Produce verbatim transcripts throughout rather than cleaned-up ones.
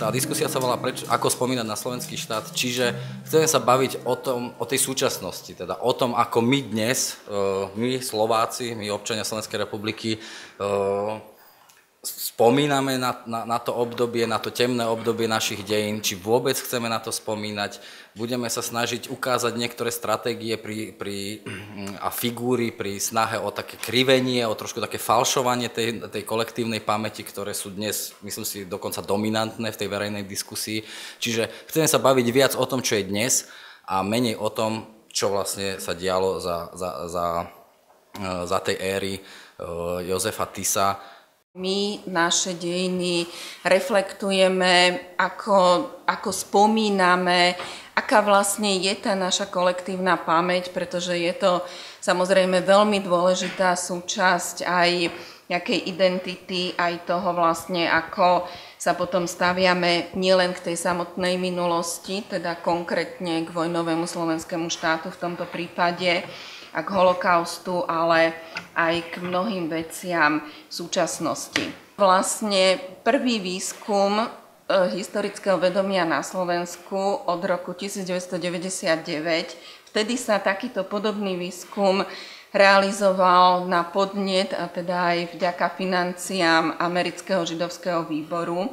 tá diskusia sa volá preč, ako spomínať na slovenský štát, čiže chceme sa baviť o tom, o tej súčasnosti, teda o tom, ako my dnes, my Slováci, my občania Slovenskej republiky, spomíname na, na, na to obdobie, na to temné obdobie našich dejín, či vôbec chceme na to spomínať. Budeme sa snažiť ukázať niektoré stratégie pri, pri, a figúry pri snahe o také krivenie, o trošku také falšovanie tej, tej kolektívnej pamäti, ktoré sú dnes, myslím si, dokonca dominantné v tej verejnej diskusii. Čiže chceme sa baviť viac o tom, čo je dnes a menej o tom, čo vlastne sa dialo za, za, za, za tej éry Jozefa Tissa. My naše dejiny reflektujeme, ako, ako spomíname, aká vlastne je tá naša kolektívna pamäť, pretože je to samozrejme veľmi dôležitá súčasť aj nejakej identity, aj toho vlastne, ako sa potom staviame nielen k tej samotnej minulosti, teda konkrétne k vojnovému slovenskému štátu v tomto prípade, a k holokaustu, ale aj k mnohým veciam v súčasnosti. Vlastne prvý výskum e, historického vedomia na Slovensku od roku devätnásťstodeväťdesiatdeväť, vtedy sa takýto podobný výskum realizoval na podnet a teda aj vďaka financiám Amerického židovského výboru.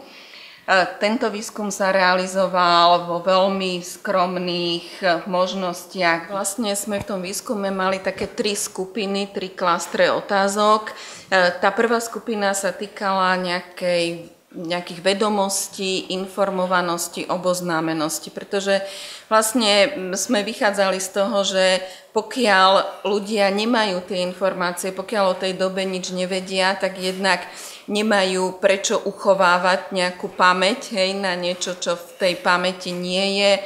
Tento výskum sa realizoval vo veľmi skromných možnostiach. Vlastne sme v tom výskume mali také tri skupiny, tri klastre otázok. Tá prvá skupina sa týkala nejakej, nejakých vedomostí, informovanosti, oboznámenosti, pretože vlastne sme vychádzali z toho, že pokiaľ ľudia nemajú tie informácie, pokiaľ o tej dobe nič nevedia, tak jednak nemajú prečo uchovávať nejakú pamäť, hej, na niečo, čo v tej pamäti nie je,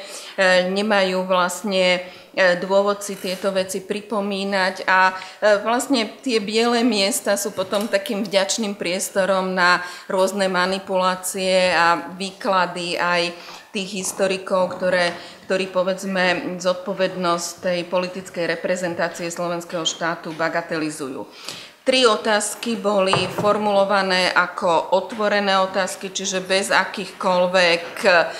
nemajú vlastne dôvod si tieto veci pripomínať a vlastne tie biele miesta sú potom takým vďačným priestorom na rôzne manipulácie a výklady aj tých historikov, ktoré, ktorí povedzme zodpovednosť tej politickej reprezentácie slovenského štátu bagatelizujú. Tri otázky boli formulované ako otvorené otázky, čiže bez akýchkoľvek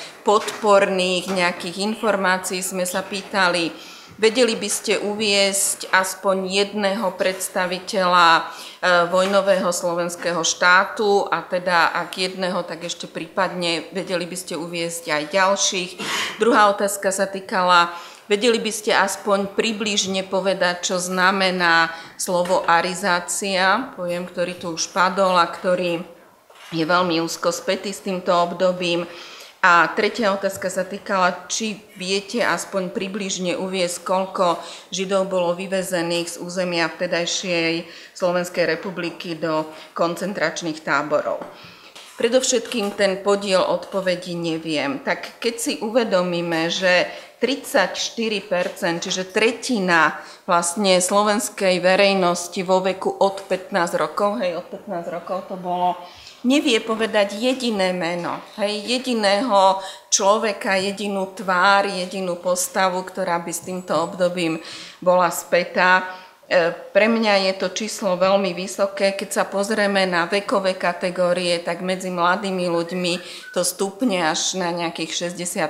podporných nejakých informácií sme sa pýtali, vedeli by ste uviesť aspoň jedného predstaviteľa vojnového slovenského štátu a teda ak jedného, tak ešte prípadne vedeli by ste uviesť aj ďalších. Druhá otázka sa týkala, vedeli by ste aspoň približne povedať, čo znamená slovo arizácia, pojem, ktorý tu už padol a ktorý je veľmi úzko spätý s týmto obdobím. A tretia otázka sa týkala, či viete aspoň približne uviesť, koľko Židov bolo vyvezených z územia vtedajšej Slovenskej republiky do koncentračných táborov. Predovšetkým ten podiel odpovedí neviem. Tak keď si uvedomíme, že tridsaťštyri percent, čiže tretina vlastne slovenskej verejnosti vo veku od pätnásť rokov, hej, od pätnásť rokov to bolo, nevie povedať jediné meno, hej, jediného človeka, jedinú tvár, jedinú postavu, ktorá by s týmto obdobím bola spätá. Pre mňa je to číslo veľmi vysoké. Keď sa pozrieme na vekové kategórie, tak medzi mladými ľuďmi to stupne až na nejakých šesťdesiat,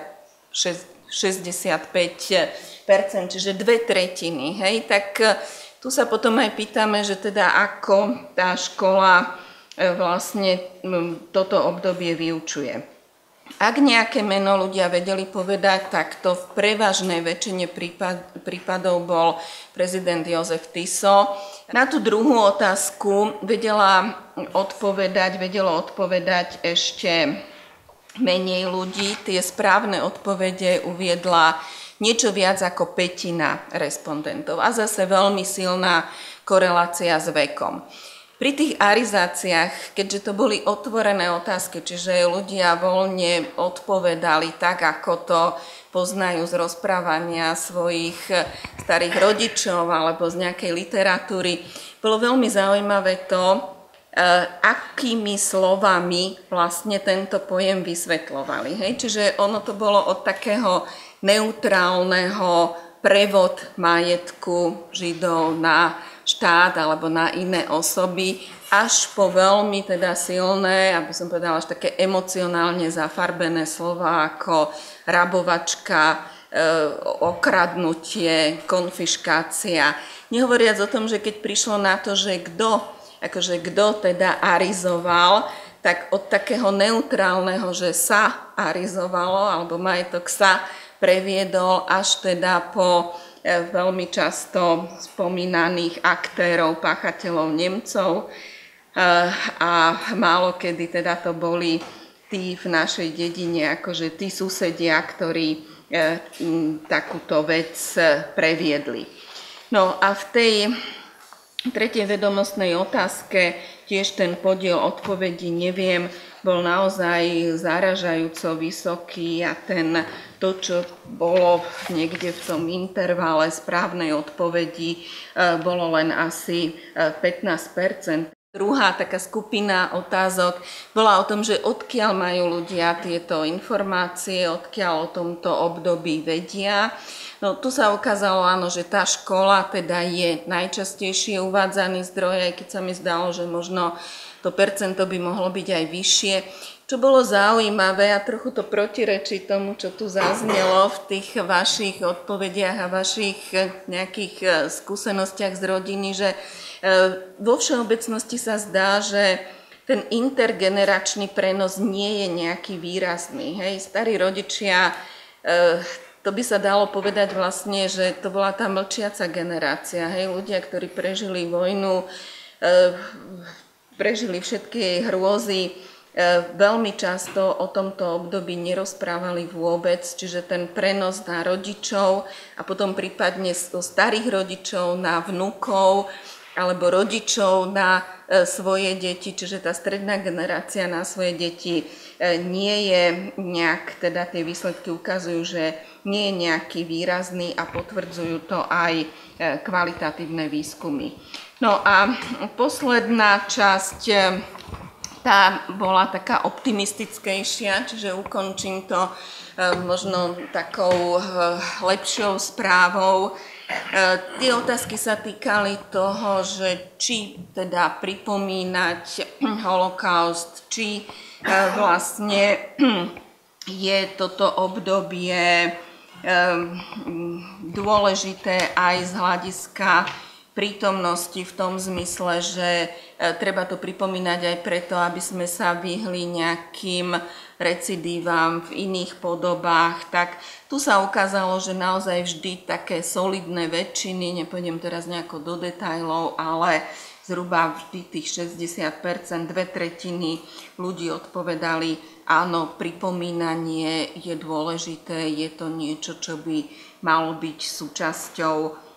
šesťdesiatpäť percent, čiže dve tretiny. Hej? Tak tu sa potom aj pýtame, že teda ako tá škola vlastne toto obdobie vyučuje. Ak nejaké meno ľudia vedeli povedať, tak to v prevažnej väčšine prípad, prípadov bol prezident Jozef Tiso. Na tú druhú otázku vedela odpovedať, vedelo odpovedať ešte menej ľudí. Tie správne odpovede uviedla niečo viac ako pätina respondentov a zase veľmi silná korelácia s vekom. Pri tých arizáciách, keďže to boli otvorené otázky, čiže ľudia voľne odpovedali tak, ako to poznajú z rozprávania svojich starých rodičov alebo z nejakej literatúry, bolo veľmi zaujímavé to, akými slovami vlastne tento pojem vysvetľovali. Hej? Čiže ono to bolo od takého neutrálneho prevod majetku Židov na štát alebo na iné osoby, až po veľmi teda silné, aby som povedala, až také emocionálne zafarbené slova ako rabovačka, okradnutie, konfiškácia. Nehovoriac o tom, že keď prišlo na to, že kto, akože kto teda arizoval, tak od takého neutrálneho, že sa arizovalo, alebo majetok sa previedol až teda po veľmi často spomínaných aktérov, páchateľov Nemcov a málo kedy teda to boli tí v našej dedine, akože tí susedia, ktorí takúto vec previedli. No a v tej tretej vedomostnej otázke tiež ten podiel odpovedí neviem, bol naozaj zaražajúco vysoký a ten, to, čo bolo niekde v tom intervale správnej odpovedi, bolo len asi pätnásť percent. Druhá taká skupina otázok bola o tom, že odkiaľ majú ľudia tieto informácie, odkiaľ o tomto období vedia. No tu sa ukázalo, áno, že tá škola teda je najčastejšie uvádzaný zdroj, aj keď sa mi zdalo, že možno to percento by mohlo byť aj vyššie. Čo bolo zaujímavé a trochu to protirečí tomu, čo tu zaznelo v tých vašich odpovediach a vašich nejakých skúsenostiach z rodiny, že vo všeobecnosti sa zdá, že ten intergeneračný prenos nie je nejaký výrazný. Hej? Starí rodičia, to by sa dalo povedať vlastne, že to bola tá mlčiaca generácia. Hej? Ľudia, ktorí prežili vojnu, prežili všetky jej hrôzy, veľmi často o tomto období nerozprávali vôbec, čiže ten prenos na rodičov a potom prípadne zo starých rodičov na vnukov alebo rodičov na svoje deti, čiže tá stredná generácia na svoje deti nie je nejak, teda tie výsledky ukazujú, že nie je nejaký výrazný a potvrdzujú to aj kvalitatívne výskumy. No a posledná časť, tá bola taká optimistickejšia, čiže ukončím to možno takou lepšou správou. Tie otázky sa týkali toho, že či teda pripomínať holokaust, či vlastne je toto obdobie dôležité aj z hľadiska prítomnosti v tom zmysle, že treba to pripomínať aj preto, aby sme sa vyhli nejakým recidívam v iných podobách. Tak tu sa ukázalo, že naozaj vždy také solidné väčšiny, nepôjdem teraz nejako do detailov, ale zhruba vždy tých šesťdesiat percent, dve tretiny ľudí odpovedali, áno, pripomínanie je dôležité, je to niečo, čo by malo byť súčasťou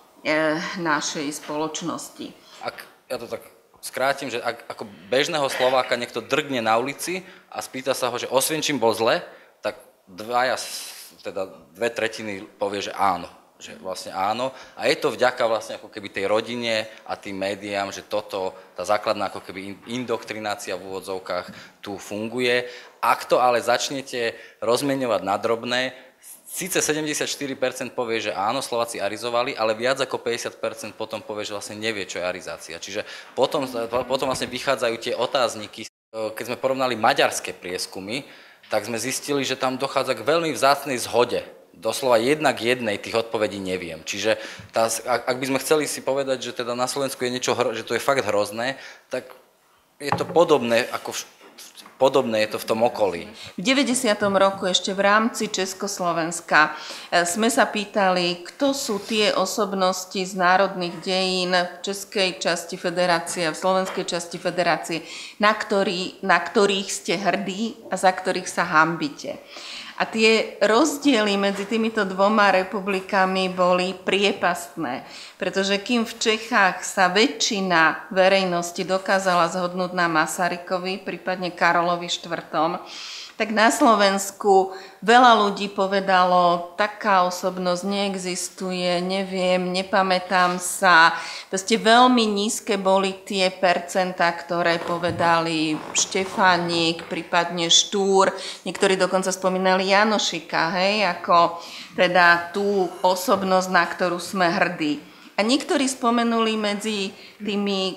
našej spoločnosti. Ak ja to tak skrátim, že ak ako bežného Slováka niekto drgne na ulici a spýta sa ho, že Osvienčim bol zle, tak dvaja, teda dve tretiny povie, že áno. Že vlastne áno. A je to vďaka vlastne ako keby tej rodine a tým médiám, že toto, tá základná ako keby indoktrinácia v úvodzovkách tu funguje. Ak to ale začnete rozmeňovať na drobné, síce sedemdesiatštyri percent povie, že áno, Slováci arizovali, ale viac ako päťdesiat percent potom povie, že vlastne nevie, čo je arizácia. Čiže potom, potom vlastne vychádzajú tie otázniky. Keď sme porovnali maďarské prieskumy, tak sme zistili, že tam dochádza k veľmi vzácnej zhode. Doslova jedna k jednej tých odpovedí neviem. Čiže tá, ak by sme chceli si povedať, že teda na Slovensku je niečo, že to je fakt hrozné, tak je to podobné ako v Podobné je to v tom okolí. V deväťdesiatom roku ešte v rámci Československa sme sa pýtali, kto sú tie osobnosti z národných dejín v českej časti federácie a v slovenskej časti federácie, na, ktorý, na ktorých ste hrdí a za ktorých sa hanbíte. A tie rozdiely medzi týmito dvoma republikami boli priepastné, pretože kým v Čechách sa väčšina verejnosti dokázala zhodnúť na Masarykovi, prípadne Karolovi štvrtom, tak na Slovensku veľa ľudí povedalo, taká osobnosť neexistuje, neviem, nepamätám sa. Proste veľmi nízke boli tie percentá, ktoré povedali Štefánik, prípadne Štúr. Niektorí dokonca spomínali Janošika, hej, ako teda tú osobnosť, na ktorú sme hrdí. A niektorí spomenuli medzi tými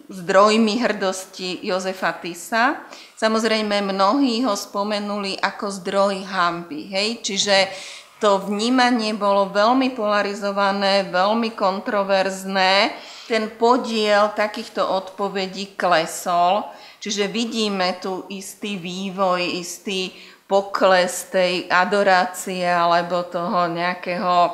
zdrojmi hrdosti Jozefa Tisa. Samozrejme, mnohí ho spomenuli ako zdroj hanby, hej? Čiže to vnímanie bolo veľmi polarizované, veľmi kontroverzné. Ten podiel takýchto odpovedí klesol, čiže vidíme tu istý vývoj, istý pokles tej adorácie alebo toho nejakého e,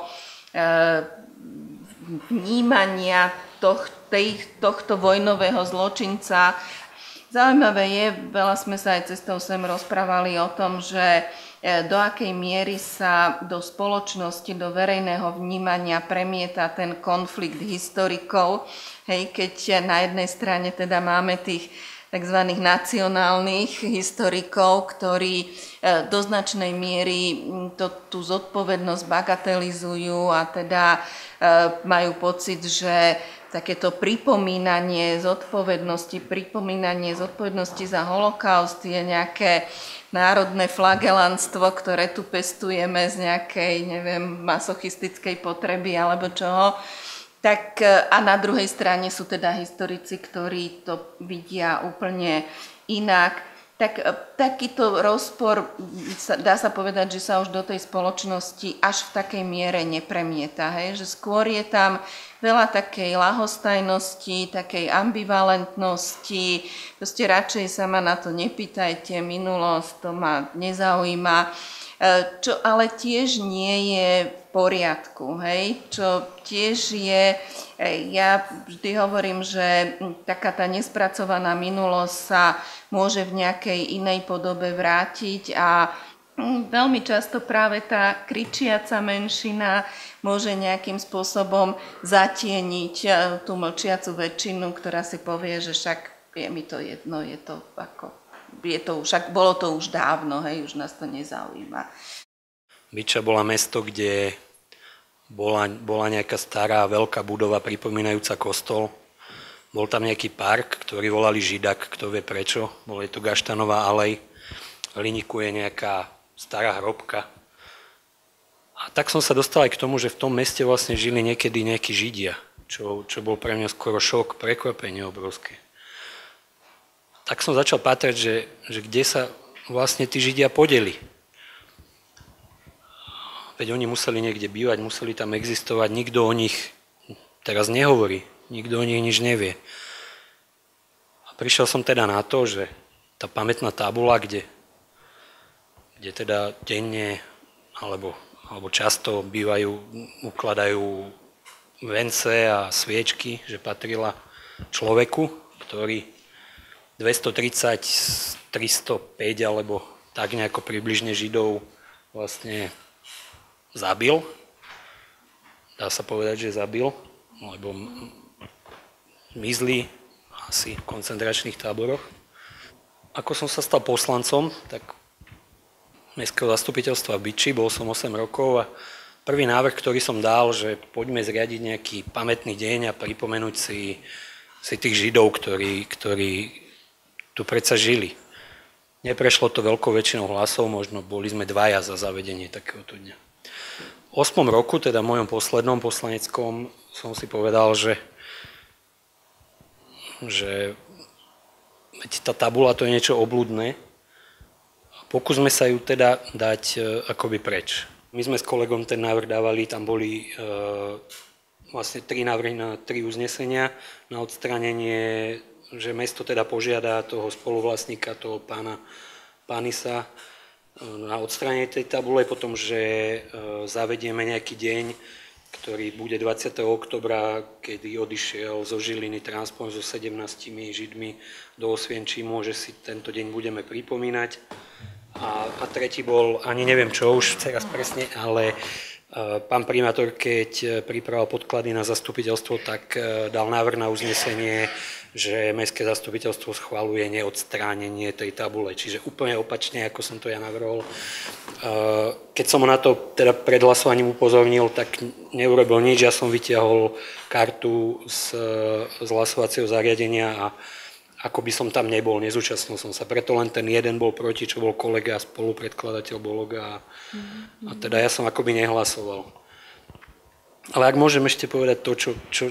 vnímania toh, tej, tohto vojnového zločinca. Zaujímavé je, veľa sme sa aj cestou sem rozprávali o tom, že do akej miery sa do spoločnosti, do verejného vnímania premieta ten konflikt historikov. Hej, keď na jednej strane teda máme tých tzv. Nacionálnych historikov, ktorí do značnej miery to, tú zodpovednosť bagatelizujú a teda majú pocit, že takéto pripomínanie zodpovednosti, pripomínanie zodpovednosti za holokaust je nejaké národné flagelantstvo, ktoré tu pestujeme z nejakej, neviem, masochistickej potreby alebo čoho. Tak a na druhej strane sú teda historici, ktorí to vidia úplne inak. Tak, takýto rozpor, dá sa povedať, že sa už do tej spoločnosti až v takej miere nepremieta. Hej? Že skôr je tam veľa takej ľahostajnosti, takej ambivalentnosti. Proste radšej sa ma na to nepýtajte, minulosť, to ma nezaujíma. Čo ale tiež nie je v poriadku, hej? Čo tiež je, ja vždy hovorím, že taká tá nespracovaná minulosť sa môže v nejakej inej podobe vrátiť a veľmi často práve tá kričiaca menšina môže nejakým spôsobom zatieniť tú mlčiacu väčšinu, ktorá si povie, že však je mi to jedno, je to ako... Je to, však bolo to už dávno, hej, už nás to nezaujíma. Byča bola mesto, kde bola, bola nejaká stará veľká budova pripomínajúca kostol. Bol tam nejaký park, ktorý volali Židak, kto vie prečo. Bol je to Gaštanová alej. V Hliníku je nejaká stará hrobka. A tak som sa dostal aj k tomu, že v tom meste vlastne žili niekedy nejakí Židia, čo, čo bol pre mňa skoro šok, prekvapenie obrovské. Tak som začal patrať, že, že kde sa vlastne tí Židia podeli. Veď oni museli niekde bývať, museli tam existovať, nikto o nich teraz nehovorí, nikto o nich nič nevie. A prišiel som teda na to, že tá pamätná tabula, kde, kde teda denne alebo, alebo často bývajú, ukladajú vence a sviečky, že patrila človeku, ktorý dvestotridsať, tristopäť alebo tak nejako približne Židov vlastne zabil. Dá sa povedať, že zabil, lebo mizli asi v koncentračných táboroch. Ako som sa stal poslancom, tak mestského zastupiteľstva v Byči, bol som osem rokov a prvý návrh, ktorý som dal, že poďme zriadiť nejaký pamätný deň a pripomenúť si, si tých Židov, ktorí, ktorí tu predsa žili. Neprešlo to veľkou väčšinou hlasov, možno boli sme dvaja za zavedenie takéhoto dňa. V osmom roku, teda v mojom poslednom poslaneckom, som si povedal, že, že tá tabula to je niečo obľudné. Pokúsme sa ju teda dať e, akoby preč. My sme s kolegom ten návrh dávali, tam boli e, vlastne tri návrhy na tri uznesenia na odstránenie, že mesto teda požiada toho spoluvlastníka, toho pána Panisa na odstránenie tej tabule, potom, že zavedieme nejaký deň, ktorý bude dvadsiateho októbra, kedy odišiel zo Žiliny transport so sedemnástimi Židmi do Osvienčimu, že si tento deň budeme pripomínať. A, a tretí bol, ani neviem čo už teraz presne, ale pán primátor, keď pripravoval podklady na zastupiteľstvo, tak dal návrh na uznesenie, že mestské zastupiteľstvo schvaľuje neodstránenie tej tabule. Čiže úplne opačne, ako som to ja navrhol. Keď som ho na to teda pred hlasovaním upozornil, tak neurobil nič. Ja som vytiahol kartu z, z hlasovacieho zariadenia a ako by som tam nebol, nezúčastnil som sa. Preto len ten jeden bol proti, čo bol kolega a spolupredkladateľ Bologa. A, a teda ja som akoby nehlasoval. Ale ak môžem ešte povedať to, čo, čo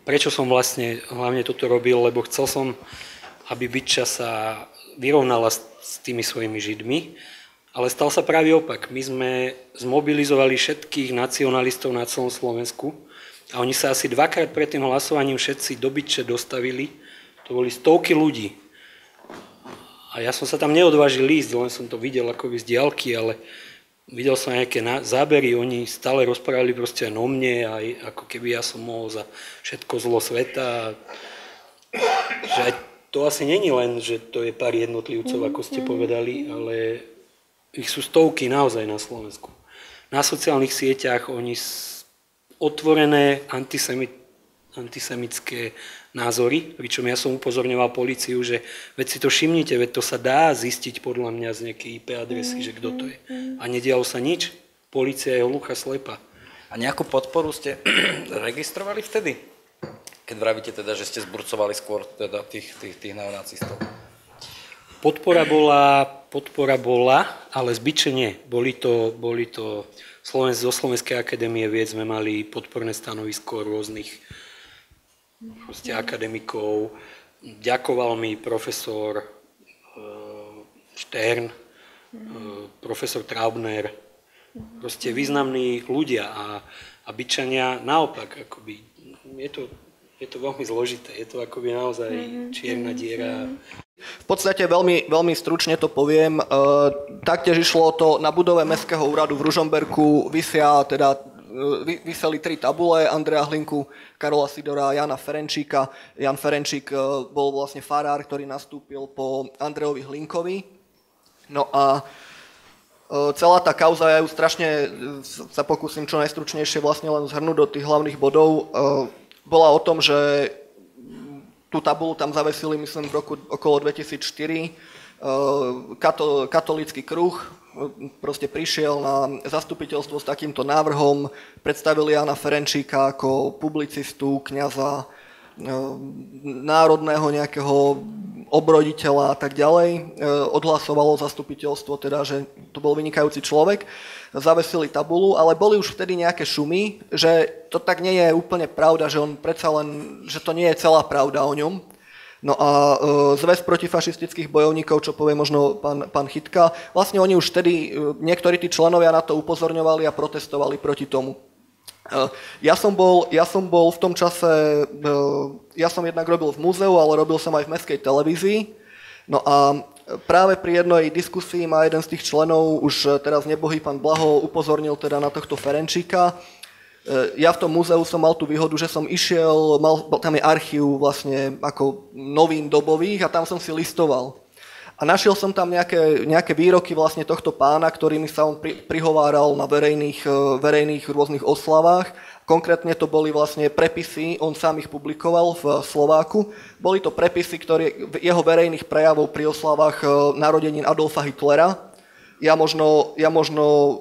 prečo som vlastne hlavne toto robil, lebo chcel som, aby Bytča sa vyrovnala s, s tými svojimi Židmi, ale stal sa práve opak. My sme zmobilizovali všetkých nacionalistov na celom Slovensku a oni sa asi dvakrát pred tým hlasovaním všetci do Bytče dostavili. To boli stovky ľudí. A ja som sa tam neodvážil ísť, len som to videl akoby z diaľky, ale videl som nejaké zábery, oni stále rozprávali proste o mne, aj ako keby ja som mohol za všetko zlo sveta. Že to asi není len, že to je pár jednotlivcov, ako ste povedali, ale ich sú stovky naozaj na Slovensku. Na sociálnych sieťach oni otvorené antisemit, antisemické názory, pričom ja som upozorňoval políciu, že veď si to všimnite, veď to sa dá zistiť podľa mňa z nejakej í pé adresy, že kto to je. A nedialo sa nič, polícia je hluchá slepa. A nejakú podporu ste registrovali vtedy? Keď vravíte teda, že ste zburcovali skôr teda tých, tých, tých neonacistov. Podpora bola, podpora bola, ale zbytče nie. Boli to, boli to Slovensk, zo Slovenskej akadémie vied sme mali podporné stanovisko rôznych proste akademikov. Ďakoval mi profesor Štern, profesor Traubner, proste významní ľudia a, a Bytčania naopak, akoby, je to, je to veľmi zložité, je to akoby naozaj čierna diera. V podstate veľmi, veľmi stručne to poviem. E, taktiež išlo to na budove Mestského úradu v Ružomberku, vysia teda vyseli tri tabule, Andreja Hlinku, Karola Sidora a Jana Ferenčíka. Jan Ferenčík bol vlastne farár, ktorý nastúpil po Andrejovi Hlinkovi. No a celá tá kauza, ja ju strašne sa pokúsim čo najstručnejšie vlastne len zhrnúť do tých hlavných bodov, bola o tom, že tú tabulu tam zavesili, myslím, v roku okolo dvetisícštyri. Katolícky kruh proste prišiel na zastupiteľstvo s takýmto návrhom, predstavili Jana Ferenčíka ako publicistu, kňaza, národného nejakého obroditeľa a tak ďalej. Odhlasovalo zastupiteľstvo teda, že to bol vynikajúci človek. Zavesili tabulu, ale boli už vtedy nejaké šumy, že to tak nie je úplne pravda, že on predsa len, že to nie je celá pravda o ňom. No a e, Zväz protifašistických bojovníkov, čo povie možno pán, pán Chytka, vlastne oni už vtedy, e, niektorí tí členovia na to upozorňovali a protestovali proti tomu. E, ja, som bol, ja som bol v tom čase, e, ja som jednak robil v múzeu, ale robil som aj v mestskej televízii. No a práve pri jednej diskusii ma jeden z tých členov, už teraz nebohý pán Blaho, upozornil teda na tohto Ferenčíka. Ja v tom múzeu som mal tú výhodu, že som išiel, mal, tam je archív vlastne ako novín dobových a tam som si listoval. A našiel som tam nejaké, nejaké výroky vlastne tohto pána, ktorými sa on pri, prihováral na verejných, verejných rôznych oslavách. Konkrétne to boli vlastne prepisy, on sám ich publikoval v Slováku. Boli to prepisy, ktoré jeho verejných prejavov pri oslavách narodenín Adolfa Hitlera. Ja možno, ja možno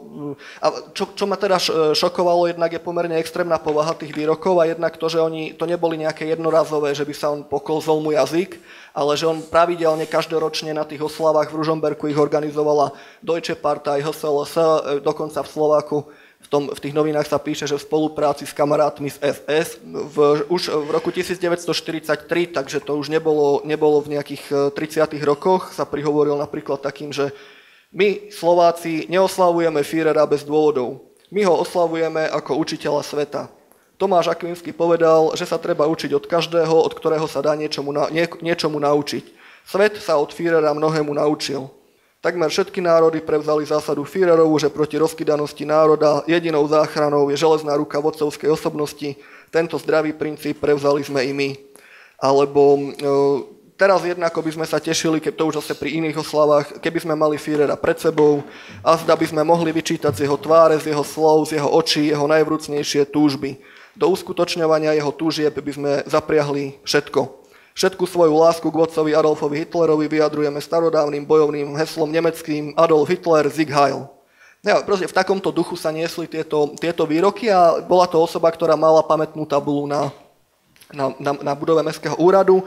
a čo, čo ma teda šokovalo, jednak je pomerne extrémna povaha tých výrokov a jednak to, že oni, to neboli nejaké jednorazové, že by sa on pokolzol mu jazyk, ale že on pravidelne každoročne na tých oslavách v Ružomberku ich organizovala Deutsche Partei, há es el es, dokonca v Slováku v, tom, v tých novinách sa píše, že v spolupráci s kamarátmi z es es v, už v roku devätnásťstoštyridsaťtri, takže to už nebolo, nebolo v nejakých tridsiatych rokoch, sa prihovoril napríklad takým, že my, Slováci, neoslavujeme Führera bez dôvodov. My ho oslavujeme ako učiteľa sveta. Tomáš Akvinsky povedal, že sa treba učiť od každého, od ktorého sa dá niečomu, na, nie, niečomu naučiť. Svet sa od Führera mnohému naučil. Takmer všetky národy prevzali zásadu Führerovú, že proti rozkydanosti národa jedinou záchranou je železná ruka vodcovskej osobnosti. Tento zdravý princíp prevzali sme i my. Alebo... E, Teraz jednako by sme sa tešili, keď to už zase pri iných oslavách, keby sme mali Führera pred sebou a zda by sme mohli vyčítať z jeho tváre, z jeho slov, z jeho očí, jeho najvrúcnejšie túžby. Do uskutočňovania jeho túžieb by sme zapriahli všetko. Všetku svoju lásku k vodcovi Adolfovi Hitlerovi vyjadrujeme starodávnym bojovným heslom nemeckým Adolf Hitler Sieg Heil. Ja, proste v takomto duchu sa niesli tieto, tieto výroky a bola to osoba, ktorá mala pamätnú tabulu na, na, na, na budove Mestského úradu.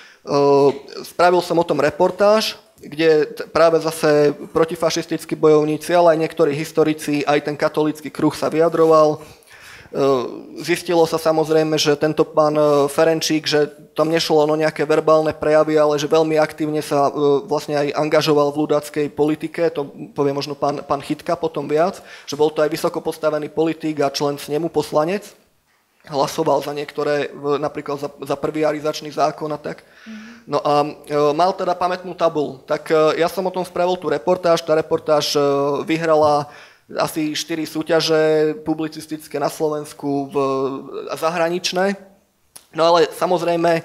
Spravil som o tom reportáž, kde práve zase protifašistickí bojovníci, ale aj niektorí historici, aj ten katolícky kruh sa vyjadroval. Zistilo sa samozrejme, že tento pán Ferenčík, že tam nešlo o nejaké verbálne prejavy, ale že veľmi aktívne sa vlastne aj angažoval v ľudáckej politike, to povie možno pán, pán Chytka potom viac, že bol to aj vysoko postavený politík a člen snemu, poslanec. Hlasoval za niektoré, napríklad za, za prvý arizačný zákon a tak. No a e, mal teda pamätnú tabuľu. Tak e, ja som o tom spravil tú reportáž, tá reportáž e, vyhrala asi štyri súťaže publicistické na Slovensku, v, zahraničné. No ale samozrejme e,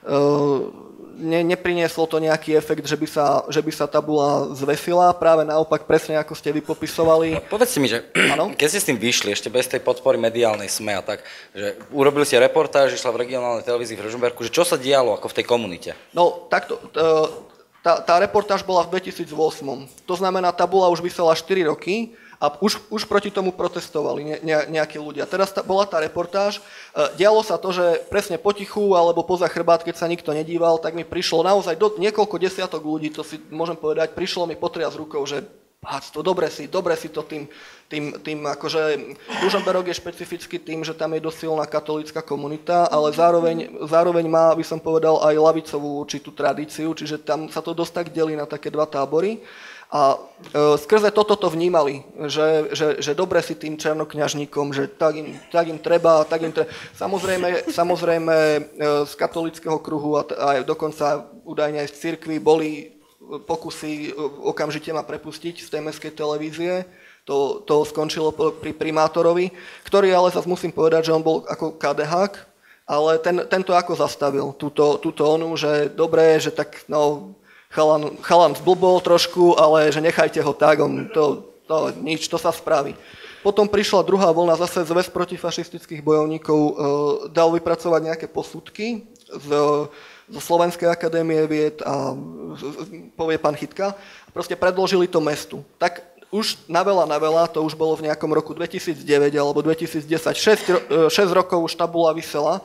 ne, neprinieslo to nejaký efekt, že by sa, že by sa tabula zvesila. Práve naopak, presne ako ste vy popisovali. Povedzte mi, že ano? Keď ste s tým vyšli, ešte bez tej podpory mediálnej es em e a tak, že urobili ste reportáž, išla v regionálnej televízii v Ružomberku, že čo sa dialo ako v tej komunite? No takto... E, tá, tá reportáž bola v dvetisícosem. To znamená, tabula už vysela štyri roky. A už, už proti tomu protestovali ne, ne, nejakí ľudia. Teraz tá, bola tá reportáž, e, dialo sa to, že presne potichu alebo poza chrbát, keď sa nikto nedíval, tak mi prišlo naozaj do, niekoľko desiatok ľudí, to si môžem povedať, prišlo mi potriasť rukou, že to dobre si, dobre si to tým, tým, tým akože Ružomberok je špecificky tým, že tam je dosť silná katolícka komunita, ale zároveň, zároveň má, by som povedal, aj lavicovú určitú tradíciu, čiže tam sa to dosť tak delí na také dva tábory. A e, skrze toto to vnímali, že, že, že dobre si tým černokňažníkom, že tak im, tak im treba, tak im treba. Samozrejme, samozrejme e, z katolického kruhu a, a dokonca údajne aj z cirkvi boli pokusy okamžite ma prepustiť z tej mestskej televízie. To, to skončilo pri primátorovi, ktorý ale zase musím povedať, že on bol ako KDHák, ale ten, tento ako zastavil túto, túto onu, že dobre, že tak no... Chalan, chalan zblbol trošku, ale že nechajte ho tak, on to, to nič, to sa spraví. Potom prišla druhá vlna, zase Zväz protifašistických bojovníkov e, dal vypracovať nejaké posudky z, zo Slovenskej akadémie vied a povie pán Chytka. Proste predložili to mestu. Tak už na veľa, na veľa, to už bolo v nejakom roku dvetisícdeväť alebo dvetisícdesať, šesť rokov už tabula visela.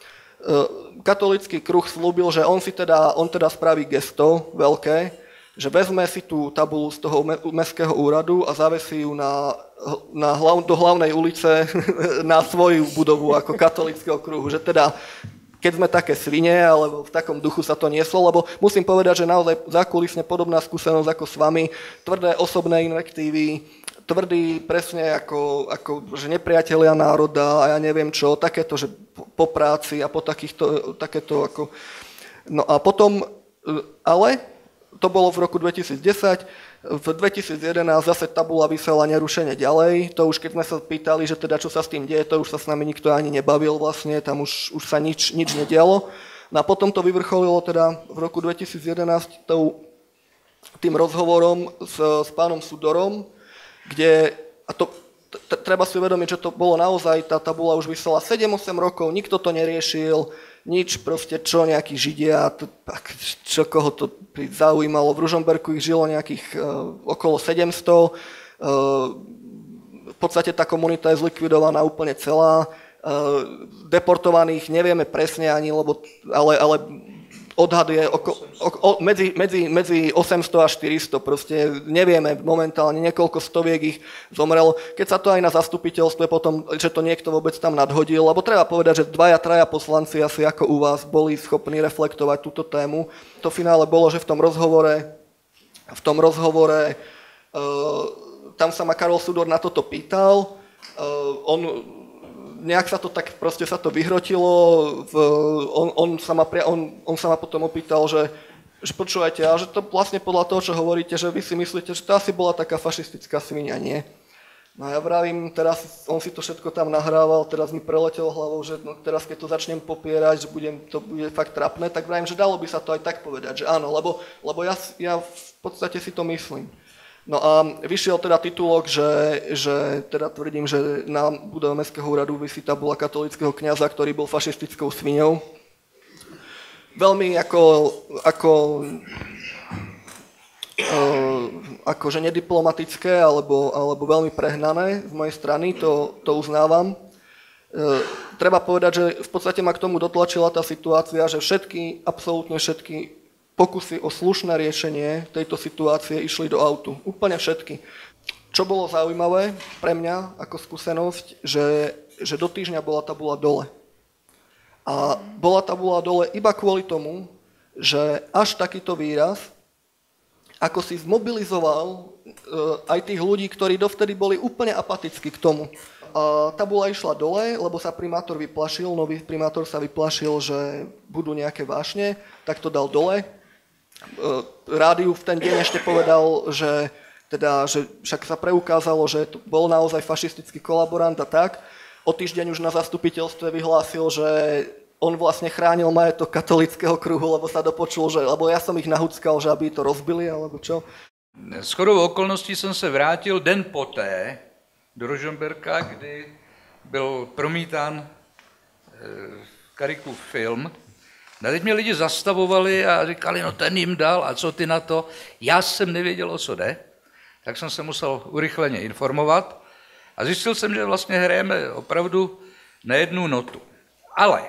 Katolícky kruh slúbil, že on si teda, on teda spraví gesto veľké, že vezme si tú tabulu z toho mestského úradu a zavesí ju na, na hlav, do hlavnej ulice na svoju budovu ako katolíckeho kruhu. Že teda, keď sme také svine, alebo v takom duchu sa to nieslo, lebo musím povedať, že naozaj zákulisne podobná skúsenosť ako s vami, tvrdé osobné invektívy, tvrdí presne ako, ako že nepriatelia národa a ja neviem čo, takéto, že po práci a po takýchto, takéto ako... No a potom, ale to bolo v roku dvetisícdesať, v dvetisícjedenásť zase tabula visela nerušene ďalej, to už keď sme sa pýtali, že teda čo sa s tým deje, to už sa s nami nikto ani nebavil vlastne, tam už, už sa nič, nič nedialo. No a potom to vyvrcholilo teda v roku dvetisícjedenásť tou, tým rozhovorom s, s pánom Sudorom, kde, a to t- treba si uvedomiť, že to bolo naozaj, tá tabula už vysela sedem osem rokov, nikto to neriešil, nič proste, čo nejakí Židia, to, čo koho to zaujímalo. V Ružomberku ich žilo nejakých uh, okolo sedemsto, uh, v podstate tá komunita je zlikvidovaná úplne celá, uh, deportovaných nevieme presne ani, lebo, ale, ale odhad je oko, o, medzi, medzi, medzi osemsto a štyristo, proste nevieme momentálne, niekoľko stoviek ich zomrelo. Keď sa to aj na zastupiteľstve potom, že to niekto vôbec tam nadhodil, lebo treba povedať, že dvaja, traja poslanci asi ako u vás boli schopní reflektovať túto tému. To finále bolo, že v tom rozhovore, v tom rozhovore, uh, tam sa ma Karol Sudor na toto pýtal, uh, on nejak sa to tak, proste sa to vyhrotilo, v, on, on, sa ma, on, on sa ma potom opýtal, že, že počúvajte, a že to vlastne podľa toho, čo hovoríte, že vy si myslíte, že to asi bola taká fašistická svinia, nie? No ja vravím, teraz on si to všetko tam nahrával, teraz mi preletel hlavou, že no, teraz keď to začnem popierať, že budem, to bude fakt trapné, tak vravím, že dalo by sa to aj tak povedať, že áno, lebo, lebo ja, ja v podstate si to myslím. No a vyšiel teda titulok, že, že teda tvrdím, že na budove mestského úradu visí tabula katolíckeho kňaza, ktorý bol fašistickou sviňou. Veľmi ako, ako, uh, akože nediplomatické alebo, alebo veľmi prehnané z mojej strany, to, to uznávam. Uh, treba povedať, že v podstate ma k tomu dotlačila tá situácia, že všetky, absolútne všetky pokusy o slušné riešenie tejto situácie išli do autu. Úplne všetky. Čo bolo zaujímavé pre mňa ako skúsenosť, že že do týždňa bola tabula dole. A bola tabula dole iba kvôli tomu, že až takýto výraz, ako si zmobilizoval aj tých ľudí, ktorí dovtedy boli úplne apatickí k tomu. A tabula išla dole, lebo sa primátor vyplašil, nový primátor sa vyplašil, že budú nejaké vášne, tak to dal dole. Rádiu v ten deň ešte povedal, že, teda, že však sa preukázalo, že to bol naozaj fašistický kolaborant a tak. O týždeň už na zastupiteľstve vyhlásil, že on vlastne chránil majetok katolického kruhu, lebo sa dopočul, že, lebo ja som ich nahuckal, že aby to rozbili, alebo čo. Shodou okolností jsem se vrátil den poté do Ružomberka, kdy byl promítán Karikův film. A teď mě lidi zastavovali a říkali, no ten jim dal a co ty na to. Já jsem nevěděl, o co jde, tak jsem se musel urychleně informovat a zjistil jsem, že vlastně hrajeme opravdu na jednu notu. Ale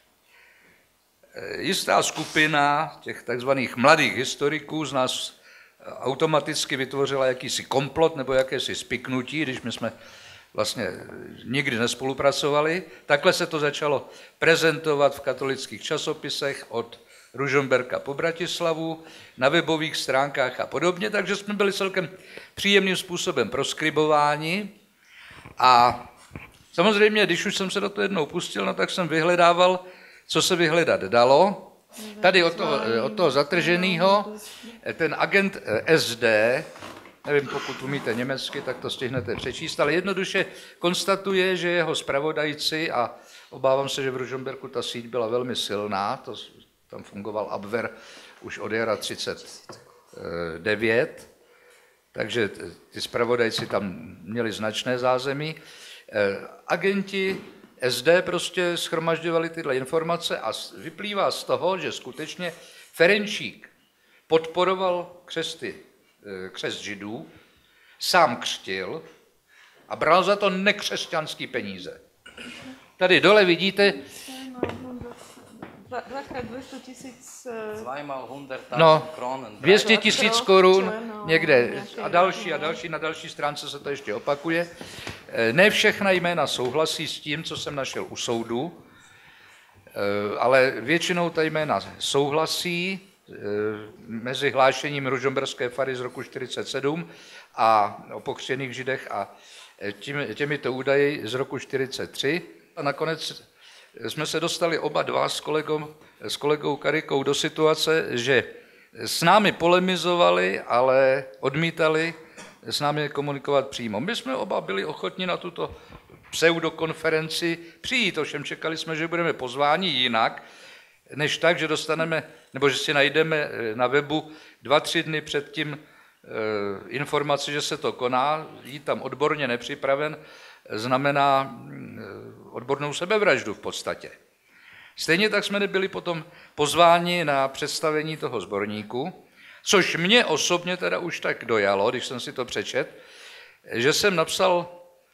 jistá skupina těch takzvaných mladých historiků z nás automaticky vytvořila jakýsi komplot nebo jakési spiknutí, když my jsme vlastně nikdy nespolupracovali. Takhle se to začalo prezentovat v katolických časopisech od Ružomberka po Bratislavu, na webových stránkách a podobně, takže jsme byli celkem příjemným způsobem proskribováni. A samozřejmě, když už jsem se do toho jednou pustil, no, tak jsem vyhledával, co se vyhledat dalo. Tady od toho, od toho zatrženého, ten agent S D, nevím, pokud umíte německy, tak to stihnete přečíst, ale jednoduše konstatuje, že jeho zpravodajci, a obávám se, že v Ružomberku ta síť byla velmi silná, to, tam fungoval Abwehr už od jara třicet devět, takže ty zpravodajci tam měli značné zázemí. Agenti S D prostě shromažďovali tyhle informace a vyplývá z toho, že skutečně Ferenčík podporoval křesty, křest židů, sám křtil a bral za to nekřesťanský peníze. Tady dole vidíte... Dvakrát dvě stě tisíc... No, dvě stě tisíc korun někde a další a další, na další stránce se to ještě opakuje. Ne všechna jména souhlasí s tím, co jsem našel u soudu, ale většinou ta jména souhlasí mezi hlášením Ružomberské fary z roku čtyřicet sedm a o pokřtěných židech a těmi, těmito údaji z roku čtyřicet tři. A nakonec jsme se dostali oba dva s kolegou, s kolegou Karikou do situace, že s námi polemizovali, ale odmítali s námi komunikovat přímo. My jsme oba byli ochotni na tuto pseudokonferenci přijít, ovšem čekali jsme, že budeme pozváni jinak, než tak, že dostaneme, nebo že si najdeme na webu dva, tři dny předtím e, informaci, že se to koná, jít tam odborně nepřipraven, znamená odbornou sebevraždu v podstatě. Stejně tak jsme nebyli potom pozváni na představení toho sborníku, což mě osobně teda už tak dojalo, když jsem si to přečet, že jsem napsal,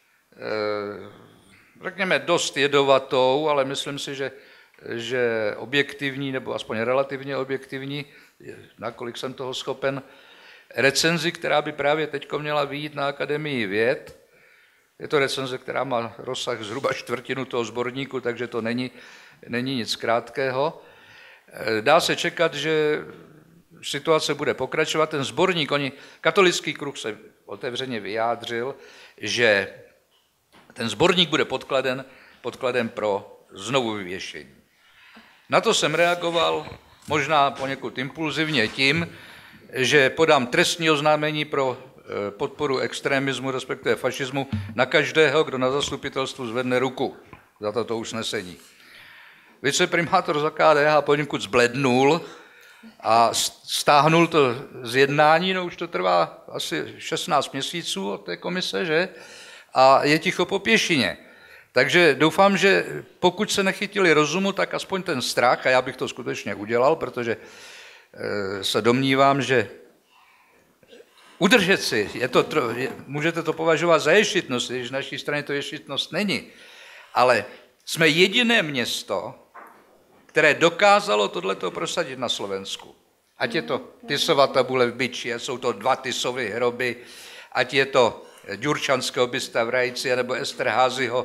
řekněme, dost jedovatou, ale myslím si, že, že objektivní, nebo aspoň relativně objektivní, nakolik jsem toho schopen, recenzi, která by právě teď měla vyjít na Akademii věd. Je to recenze, která má rozsah zhruba čtvrtinu toho sborníku, takže to není, není nic krátkého. Dá se čekat, že situace bude pokračovat. Ten sborník, oni, katolický kruh se otevřeně vyjádřil, že ten sborník bude podkladen, podkladem pro znovu vyvěšení. Na to jsem reagoval možná poněkud impulzivně tím, že podám trestní oznámení pro podporu extremismu, respektive fašismu, na každého, kdo na zastupitelstvu zvedne ruku za toto usnesení. Viceprimátor za K D H poněkud zblednul a stáhnul to z jednání, no už to trvá asi šestnáct měsíců od té komise, že? A je ticho po pěšině. Takže doufám, že pokud se nechytili rozumu, tak aspoň ten strach, a já bych to skutečně udělal, protože se domnívám, že udržet si, je to, je, můžete to považovat za ješitnost, když z naší strany to ješitnost není, ale jsme jediné město, které dokázalo tohleto prosadit na Slovensku. Ať je to Tisova tabule v Byči, jsou to dva Tisovy hroby, ať je to Ďurčanského bysta v Rajci, nebo Esterházyho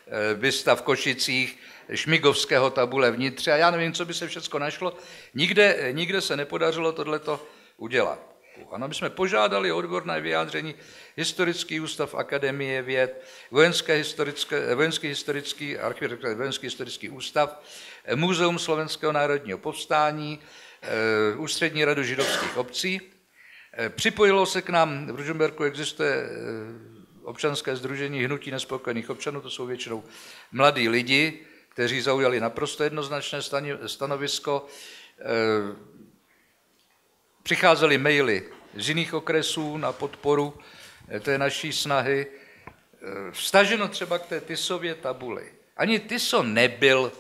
bysta v Košicích, Šmigovského tabule v Nitře a já nevím, co by se všechno našlo. Nikde, nikde se nepodařilo tohleto udělat. Ano, my jsme požádali o odborné vyjádření Historický ústav Akademie věd, Vojenské historické, Vojenský historický archiv, Vojenský historický ústav, Muzeum Slovenského národního povstání, Ústřední radu židovských obcí. Připojilo se k nám, v Ružomberku existuje občanské sdružení Hnutí nespokojených občanů, to jsou většinou mladí lidi, kteří zaujali naprosto jednoznačné stanovisko. Přicházely maily z jiných okresů na podporu té naší snahy. Vztaženo třeba k té Tisově tabuli. Ani Tiso nebyl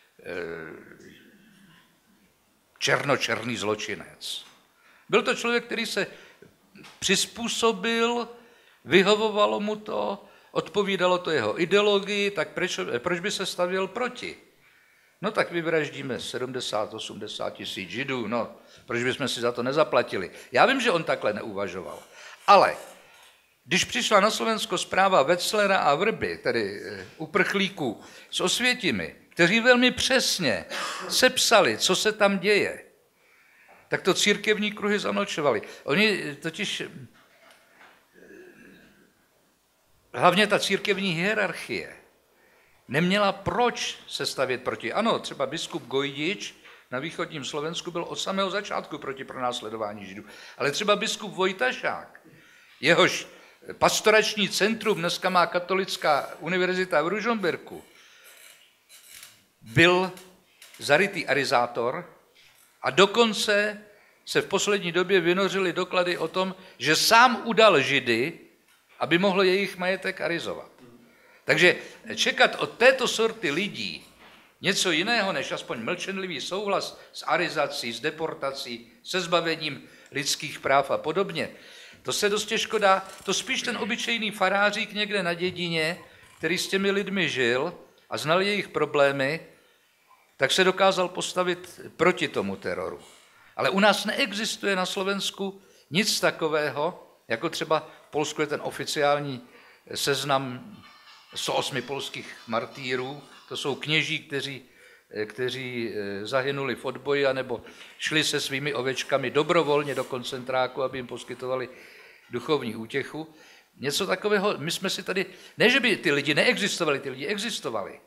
černočerný zločinec. Byl to člověk, který se přizpůsobil, vyhovovalo mu to, odpovídalo to jeho ideologii, tak proč, proč by se stavěl proti? No tak vyvraždíme sedmdesát osmdesát tisíc židů, no proč bychom si za to nezaplatili? Já vím, že on takhle neuvažoval, ale když přišla na Slovensko zpráva Wetzlera a Vrby, tedy uprchlíků z Osvětimi, kteří velmi přesně sepsali, co se tam děje, tak to církevní kruhy zamlčovali. Oni totiž, hlavně ta církevní hierarchie, neměla proč se stavět proti. Ano, třeba biskup Gojdič na východním Slovensku byl od samého začátku proti pronásledování židů, ale třeba biskup Vojtašák, jehož pastorační centrum dneska má Katolická univerzita v Ružomberku, byl zarytý arizátor a dokonce se v poslední době vynořily doklady o tom, že sám udal židy, aby mohl jejich majetek arizovat. Takže čekat od této sorty lidí něco jiného, než aspoň mlčenlivý souhlas s arizací, s deportací, se zbavením lidských práv a podobně, to se dost těžko dá. To spíš ten obyčejný farářík někde na dědině, který s těmi lidmi žil a znal jejich problémy, tak se dokázal postavit proti tomu teroru. Ale u nás neexistuje na Slovensku nic takového, jako třeba v Polsku je ten oficiální seznam sto osmi polských martýrů, to jsou kněží, kteří, kteří zahynuli v odboji anebo šli se svými ovečkami dobrovolně do koncentráku, aby jim poskytovali duchovní útěchu. Něco takového, my jsme si tady, ne, že by ty lidi neexistovali, ty lidi existovali,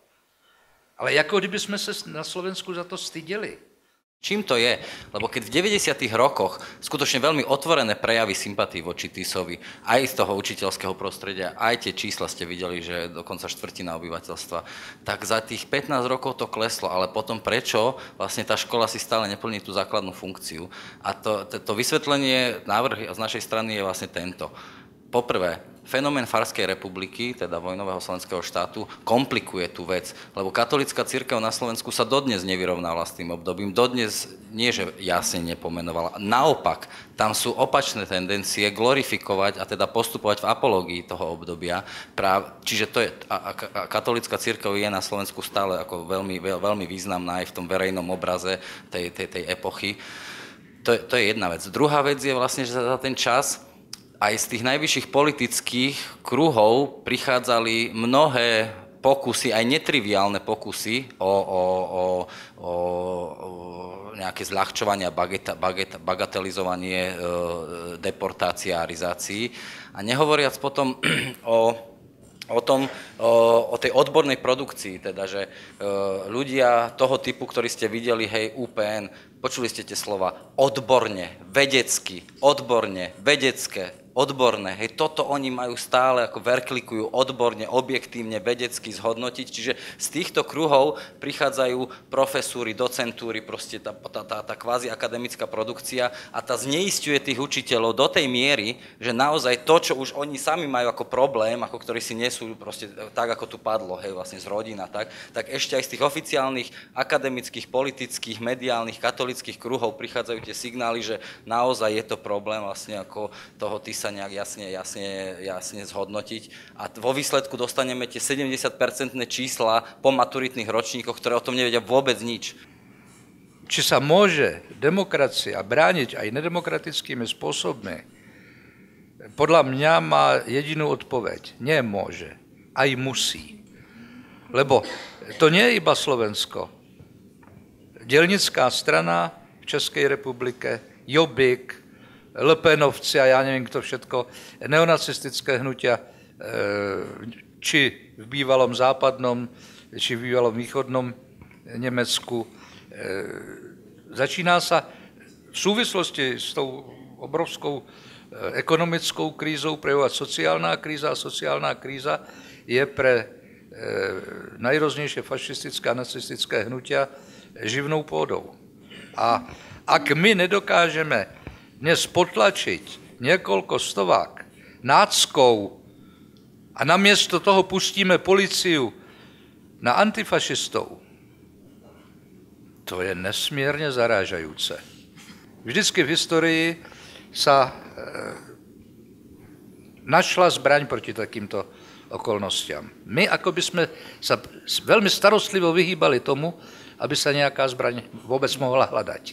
ale jako kdyby jsme se na Slovensku za to styděli. Čím to je? Lebo keď v deväťdesiatych rokoch skutočne veľmi otvorené prejavy sympatí voči Tisovi, aj z toho učiteľského prostredia, aj tie čísla ste videli, že dokonca štvrtina obyvateľstva, tak za tých pätnásť rokov to kleslo, ale potom prečo vlastne tá škola si stále neplní tú základnú funkciu? A to, to, to vysvetlenie, návrh z našej strany je vlastne tento. Poprvé, fenomén Farskej republiky, teda vojnového slovenského štátu, komplikuje tú vec, lebo katolícka cirkev na Slovensku sa dodnes nevyrovnala s tým obdobím, dodnes nie, že jasne nepomenovala. Naopak, tam sú opačné tendencie glorifikovať a teda postupovať v apológii toho obdobia. Práv, čiže to je, a, a, a katolícka cirkev je na Slovensku stále ako veľmi, veľ, veľmi významná aj v tom verejnom obraze tej, tej, tej epochy. To, to je jedna vec. Druhá vec je vlastne, že za ten čas aj z tých najvyšších politických kruhov prichádzali mnohé pokusy, aj netriviálne pokusy o, o, o, o, o nejaké zľahčovanie a bageta, bageta, bagatelizovanie e, deportácie a arizácií. A nehovoriac potom o o tom, o, o tej odbornej produkcii, teda, že e, ľudia toho typu, ktorí ste videli, hej, ú pé en, počuli ste tie slova odborne, vedecky, odborne, vedecké, odborné, hej, toto oni majú stále, ako verklikujú odborne, objektívne, vedecky zhodnotiť, čiže z týchto kruhov prichádzajú profesúry, docentúry, proste tá, tá, tá, tá kvázi akademická produkcia a tá zneisťuje tých učiteľov do tej miery, že naozaj to, čo už oni sami majú ako problém, ako ktorí si nesú proste tak, ako tu padlo, hej, vlastne z rodín a tak, tak ešte aj z tých oficiálnych akademických, politických, mediálnych, katolických kruhov prichádzajú tie signály, že naozaj je to problém vlastne ako toho Tisa nejak jasne, jasne, jasne zhodnotiť a vo výsledku dostaneme tie sedemdesiatpercentné čísla po maturitných ročníkoch, ktoré o tom nevedia vôbec nič. Či sa môže demokracia brániť aj nedemokratickými spôsobmi? Podľa mňa má jedinú odpoveď. Nemôže. Aj musí. Lebo to nie je iba Slovensko. Dělnická strana v Českej republike, Jobbik, Lepenovci a já nevím, kto všetko, neonacistické hnutia, či v bývalom západnom, či v bývalom východnom Německu. Začíná sa v súvislosti s tou obrovskou ekonomickou krízou prejavovať sociálna kríza a sociálna kríza je pre najrôznejšie fašistické a nacistické hnutia živnou pôdou. A ak my nedokážeme dnes potlačiť niekoľko stovák náckov a namiesto toho pustíme policiu na antifašistov, to je nesmierne zarážajúce. Vždycky v histórii sa e, našla zbraň proti takýmto okolnostiam. My ako by sme sa veľmi starostlivo vyhýbali tomu, aby sa nejaká zbraň vôbec mohla hľadať.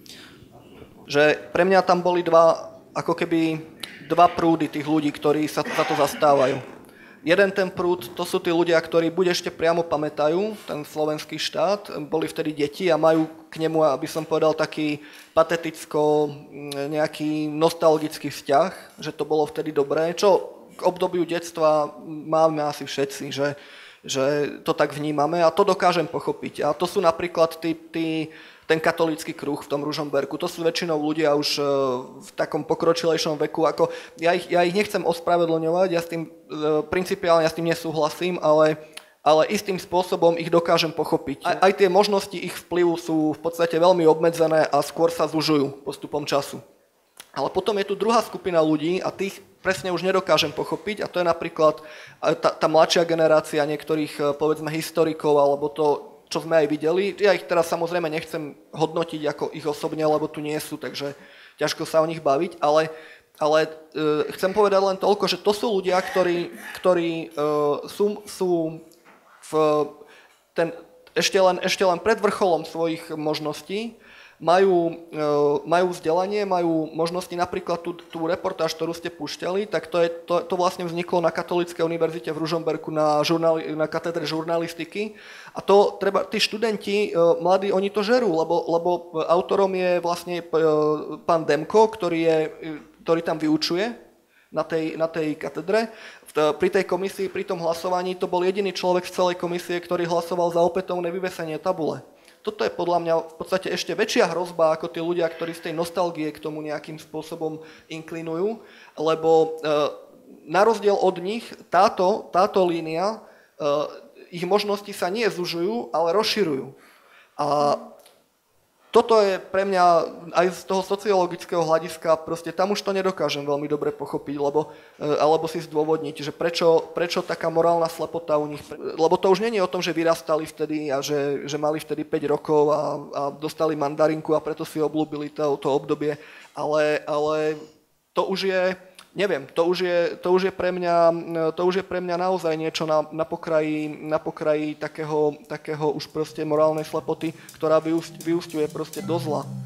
Že pre mňa tam boli dva, ako keby dva prúdy tých ľudí, ktorí sa za to zastávajú. Jeden ten prúd, to sú tí ľudia, ktorí buď ešte priamo pamätajú ten slovenský štát, boli vtedy deti a majú k nemu, aby som povedal, taký pateticko, nejaký nostalgický vzťah, že to bolo vtedy dobré, čo k obdobiu detstva máme asi všetci, že, že to tak vnímame a to dokážem pochopiť. A to sú napríklad tí, tí, ten katolícky kruh v tom Ružomberku. To sú väčšinou ľudia už v takom pokročilejšom veku. Ako, ja, ich, ja ich nechcem ospravedlňovať, ja s tým principiálne ja s tým nesúhlasím, ale, ale istým spôsobom ich dokážem pochopiť. Aj, aj tie možnosti ich vplyvu sú v podstate veľmi obmedzené a skôr sa zužujú postupom času. Ale potom je tu druhá skupina ľudí a tých presne už nedokážem pochopiť a to je napríklad tá, tá mladšia generácia niektorých, povedzme, historikov alebo to, čo sme aj videli. Ja ich teraz samozrejme nechcem hodnotiť ako ich osobne, lebo tu nie sú, takže ťažko sa o nich baviť, ale, ale e, chcem povedať len toľko, že to sú ľudia, ktorí, ktorí e, sú, sú v ten, ešte, len, ešte len pred vrcholom svojich možností, majú, majú vzdelanie, majú možnosti, napríklad tú, tú reportáž, ktorú ste púšťali, tak to, je, to, to vlastne vzniklo na Katolíckej univerzite v Ružomberku na, žurnali, na katedre žurnalistiky a to treba, tí študenti, mladí, oni to žerú, lebo, lebo autorom je vlastne pán Demko, ktorý, je, ktorý tam vyučuje na tej, na tej katedre. Pri tej komisii, pri tom hlasovaní, to bol jediný človek z celej komisie, ktorý hlasoval za opätovné vyvesenie tabule. Toto je podľa mňa v podstate ešte väčšia hrozba ako tí ľudia, ktorí z tej nostalgie k tomu nejakým spôsobom inklinujú, lebo e, na rozdiel od nich táto, táto línia, e, ich možnosti sa nie zužujú, ale rozširujú. A toto je pre mňa aj z toho sociologického hľadiska, proste tam už to nedokážem veľmi dobre pochopiť, lebo, alebo si zdôvodniť, že prečo, prečo taká morálna slepota u nich, lebo to už nie je o tom, že vyrastali vtedy a že, že mali vtedy päť rokov a, a dostali mandarinku a preto si obľúbili to, to obdobie, ale, ale to už je, neviem, to už je, to už je pre mňa, to už je pre mňa naozaj niečo na, na pokraji, na pokraji takého, takého už proste morálnej slepoty, ktorá vyúsťuje proste do zla.